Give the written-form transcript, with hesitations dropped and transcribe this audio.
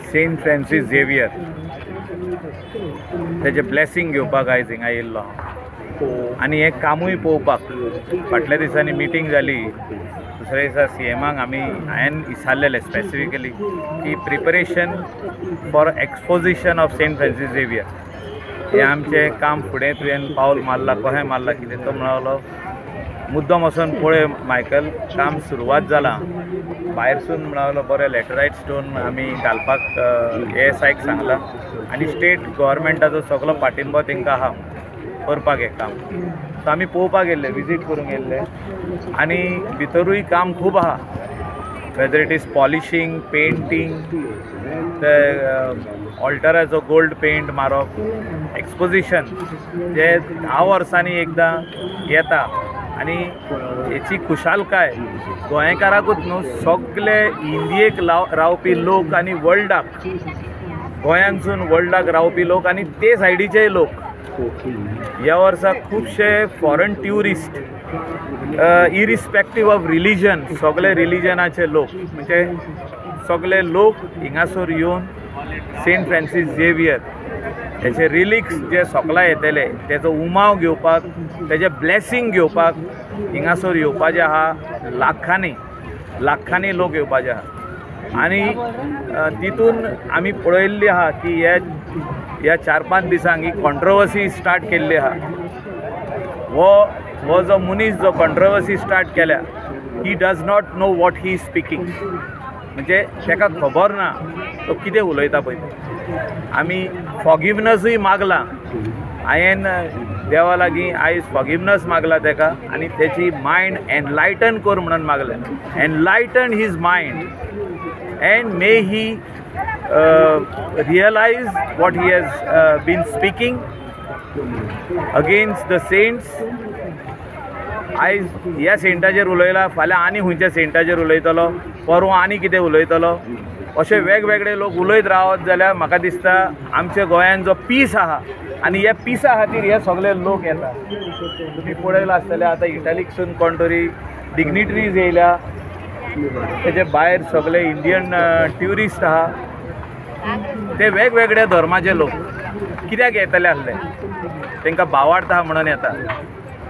Saint Francis Xavier तेजे blessing घेवपाक आयज हिंगा येयल्लो आनी हें कामूय पळोवपाक. फाटल्या दिसांनी मिटींग जाली, दुसऱ्या दिसा CMाक हांवें विचारलेलें स्पेसिफिकली की preparation for exposition of Saint Francis Xavier हें आमचें काम फुडें तुवें पावल मारला, कशें मारला कितें. तो म्हणालो मुद्दम वचून पळय मायकल, काम सुरवात जाला. भायरसून म्हणालो बरें लॅटरायट स्टोन आमी घालपाक ASIक सांगला आनी स्टेट गव्हर्मेंटाचो सगळो पाठिंबो तांकां आहा करपाक हें काम. सो आमी पळोवपाक गेल्ले, विजीट करूंक गेल्ले आनी भितरूय काम खूब आहा. Whether it is polishing, painting, ते ऑल्टराचो गोल्ड पेंट मारप, एक्सपोजिशन जे 10 वर्सांनी एकदां येता आनी हेची खुशालकाय गोंयकाराकूच न्हू सगळे इंडियेक रावपी लोक आनी वर्ल्डाक, गोंयांतसून वर्ल्डाक रावपी लोक आनी ते सायडीचे लोक. ह्या वर्सा खुबशे foreign tourist irrespective of religion, सगळे रिलीजनाचे लोक म्हणजे सगळे लोक हिंगासर येवन सेंट फ्रांसीस झेवियर हेचे रिलिक्स जे सगळा येतले तेजो उमाव घेवपाक, तेजे ब्लेसिंग घेवपाक हिंगासर येवपाचे आहा. लाखांनी लोक येवपाचे आहा आनी तितून आमी पळयल्ली आहा की ह्या 4-5 दिसांक ही कॉन्ट्रोवर्सी स्टार्ट केल्ली आहा. हो जो मनीस जो कॉन्ट्रोवर्सी स्टार्ट केल्या, he does not know what he is speaking, म्हणजे ताका खबर ना तो कितें उलयता पळय. आमी फॉगिवनसूय मागला, हांवें देवा लागीं आयज फॉगिवनस मागला ताका आनी तेची मायंड एनलायटन कर म्हणून मागलें. Enlighten his mind and may he realize what he has been speaking against the saints. आयज ह्या सेंटाचेर उलयला, फाल्यां आनी खंयच्या सेंटाचेर उलयतलो, परवां आनी कितें उलयतलो. अशे वेगवेगळे लोक उलयत रावत जाल्यार म्हाका दिसता आमच्या गोंयांत जो पीस आहा आनी ह्या पिसा खातीर हे सगळे लोक येता. तुमी पळयला आसतलें आतां इटालीकसून कोण तरी डिग्निटरीज येयल्या, तेजे भायर सगळे इंडियन ट्युरिस्ट आहा, ते वेगवेगळ्या धर्माचे लोक. कित्याक येतले आसले? तांकां भावार्थ आहा म्हणून येता.